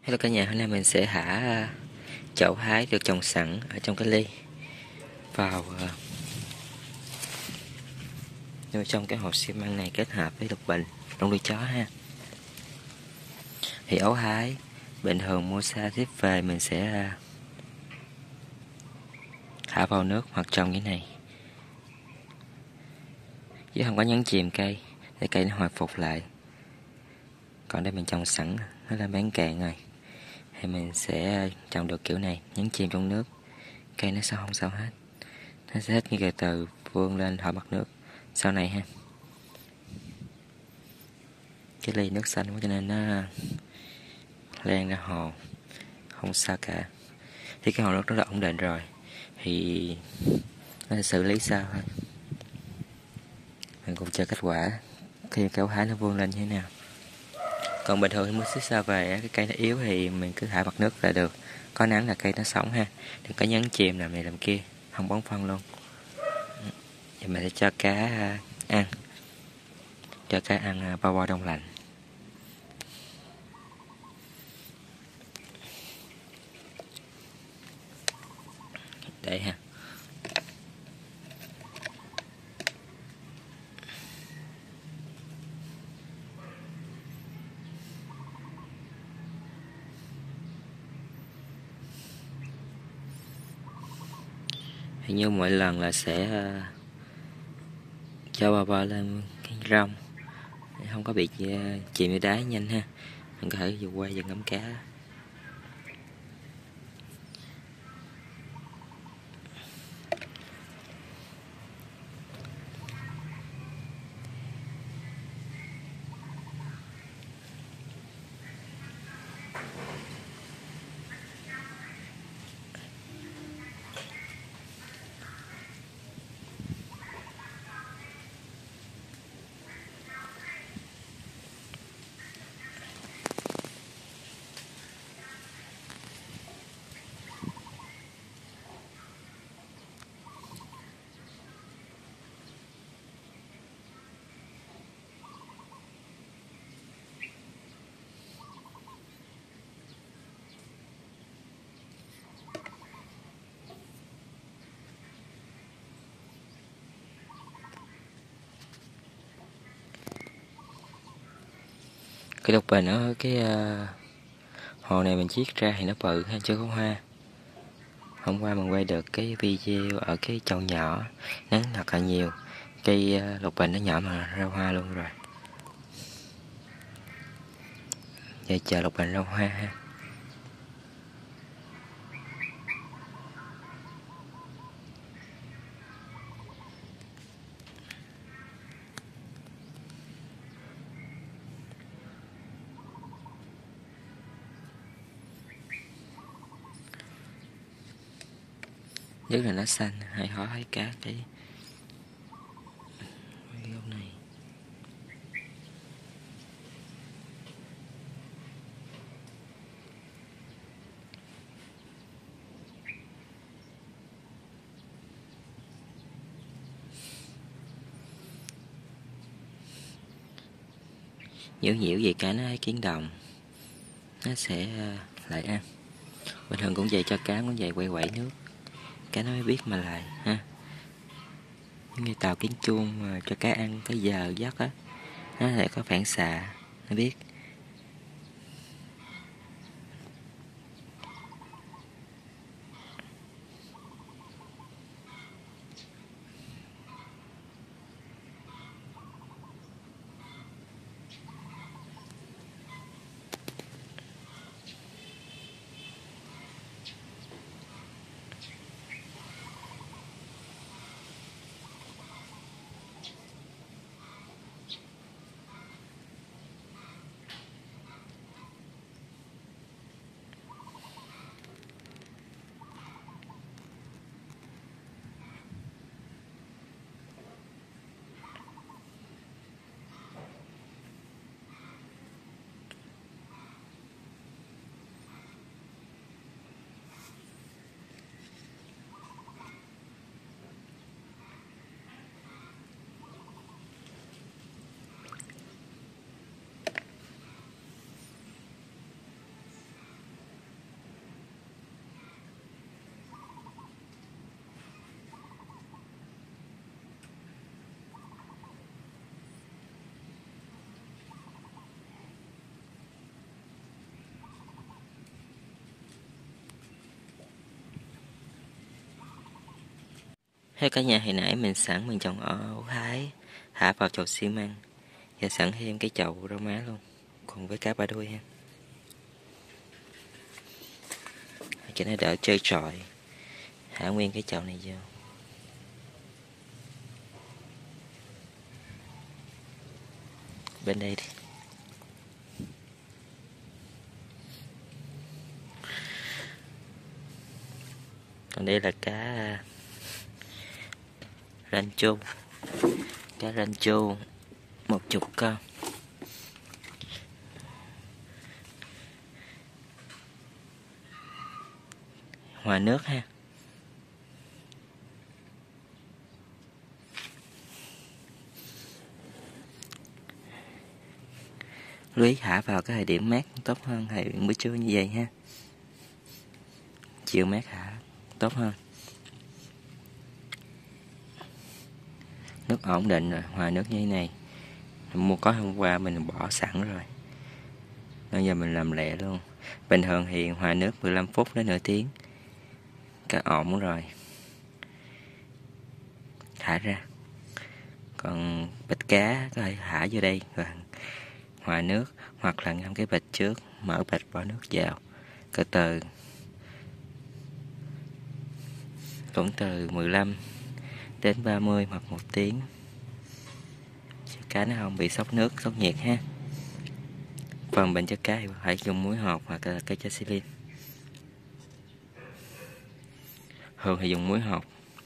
Hello cả nhà, hôm nay mình sẽ thả chậu hái được trồng sẵn ở trong cái ly vào trong cái hộp xi măng này kết hợp với lục bình trong nuôi chó ha. Thì ấu hái bình thường mua xa tiếp về mình sẽ thả vào nước hoặc trồng cái này, chứ không có nhấn chìm cây để cây nó hồi phục lại. Còn đây mình trồng sẵn, nó lên bán cạn rồi, thì mình sẽ trồng được kiểu này, nhấn chìm trong nước, cây nó sao không sao hết, nó sẽ hết như từ từ vươn lên khỏi mặt nước sau này ha. Cái ly nước xanh quá cho nên nó len ra hồ không sao cả. Thì cái hồ nước đó là ổn định rồi thì nó sẽ xử lý sao thôi. Mình cùng chờ kết quả khi cái ấu hái nó vươn lên như thế nào. Còn bình thường thì mua xích sao về cái cây nó yếu thì mình cứ thả mặt nước là được, có nắng là cây nó sống ha, đừng có nhấn chìm làm này làm kia, không bón phân luôn. Thì mình sẽ cho cá ăn, bao bo đông lạnh. Để ha. Thì như mỗi lần là sẽ cho bao bo lên cái rong để không có bị chìm vào đáy nhanh ha. Mình có thể dùng quay và ngắm cá. Cái lục bình ở cái hồ này mình chiết ra thì nó bự ha, chưa có hoa. Hôm qua mình quay được cái video ở cái chậu nhỏ, nắng thật là nhiều, cây lục bình nó nhỏ mà ra hoa luôn rồi. Giờ chờ lục bình ra hoa ha. Nhất là nó xanh, hay khó thấy cá cái gốc này. Nhiễu nhiễu về cá nó kiến đồng, nó sẽ lại ăn. Bình thường cũng vậy, cho cá cũng vậy, quay quẩy nước cá nó mới biết mà lại ha. Như tàu kiến chuông mà cho cá ăn tới giờ giấc á, nó lại có phản xạ, nó biết. Thế cả nhà, hồi nãy mình trồng ổ Thái, thả vào chậu xi măng, và sẵn thêm cái chậu rau má luôn, cùng với cá ba đuôi ha, cho nó đỡ trơ trọi. Thả nguyên cái chậu này vô. Bên đây đi. Còn đây là cá rancho. Cá rancho 10 con. Hòa nước ha. Lưới thả vào cái thời điểm mát tốt hơn, thời điểm buổi trưa như vậy ha. Chiều mát thả tốt hơn. Nước ổn định rồi, hòa nước như thế này. Mua có hôm qua mình bỏ sẵn rồi. Bây giờ mình làm lẹ luôn. Bình thường thì hòa nước 15 phút đến nửa tiếng. Cá ổn rồi. Thả ra. Còn bịch cá có thể thả vô đây và hòa nước, hoặc là ngâm cái bịch trước, mở bịch bỏ nước vào. Từ từ. Cũng từ 15 đến 30 hoặc 1 tiếng. Cho cá nó không bị sốc nước, sốc nhiệt ha. Phần bệnh cho cá thì phải dùng muối hột hoặc là cây chacilin. Thường thì dùng muối hột.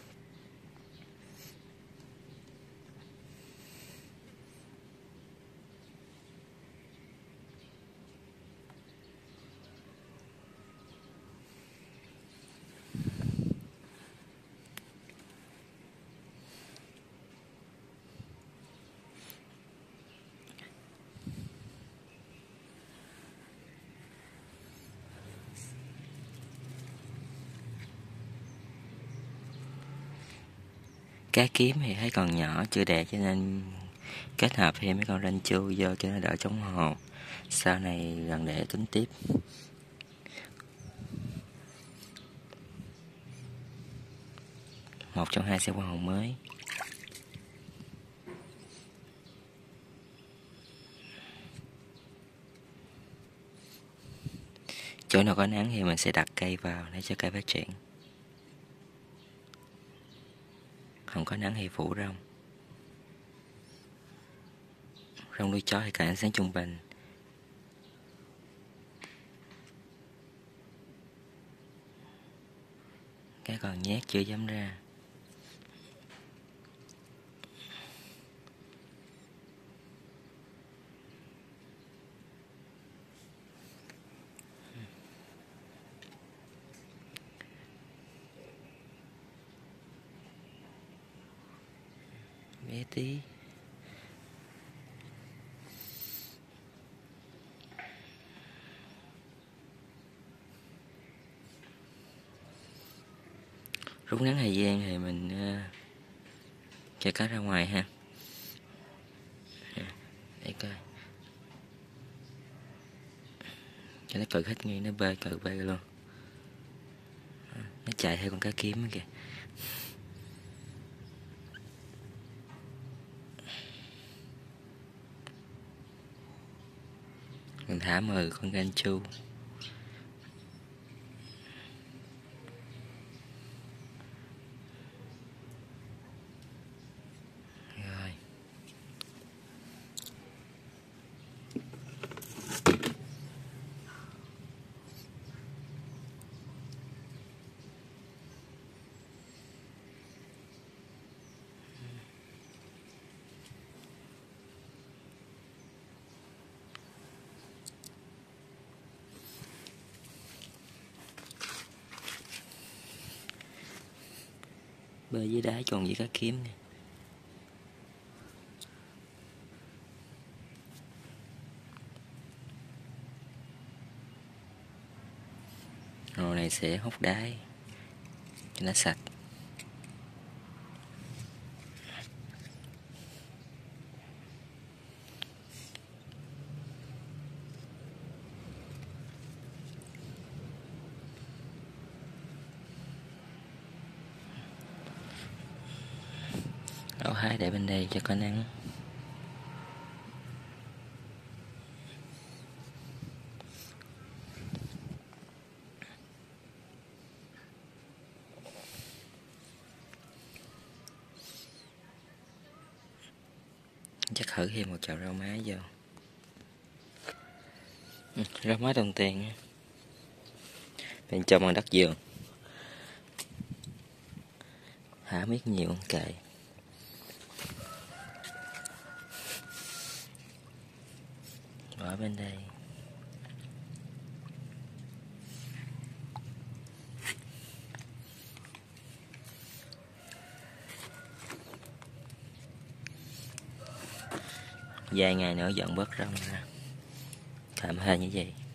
Cá kiếm thì thấy còn nhỏ chưa đẹp, cho nên kết hợp thêm mấy con ranh chu vô cho nó đỡ chống hồ. Sau này gần để tính tiếp. Một trong hai sẽ qua hồ mới. Chỗ nào có nắng thì mình sẽ đặt cây vào để cho cây phát triển. Không có nắng thì phủ rong. Rong nuôi chó thì cần ánh sáng trung bình. Cá còn nhát chưa dám ra. Bé tí. Rút ngắn thời gian thì mình cho cá ra ngoài ha. Để coi. Cho nó cự hết ngay, nó bơi cự bơi luôn. Nó chạy theo con cá kiếm kìa. Mình thả 10 con ganchu. Rồi. Bơi dưới đá tròn với cá kiếm nè. Rồi này sẽ hút đáy cho nó sạch. hái để bên đây cho có nắng. Chắc thử thêm một chậu rau má vô. Rau má đồng tiền bên trong bằng đất vườn, hả miết nhiều kệ. Bỏ bên đây. Vài ngày nữa dọn bớt rau ra, tạm hơi như vậy.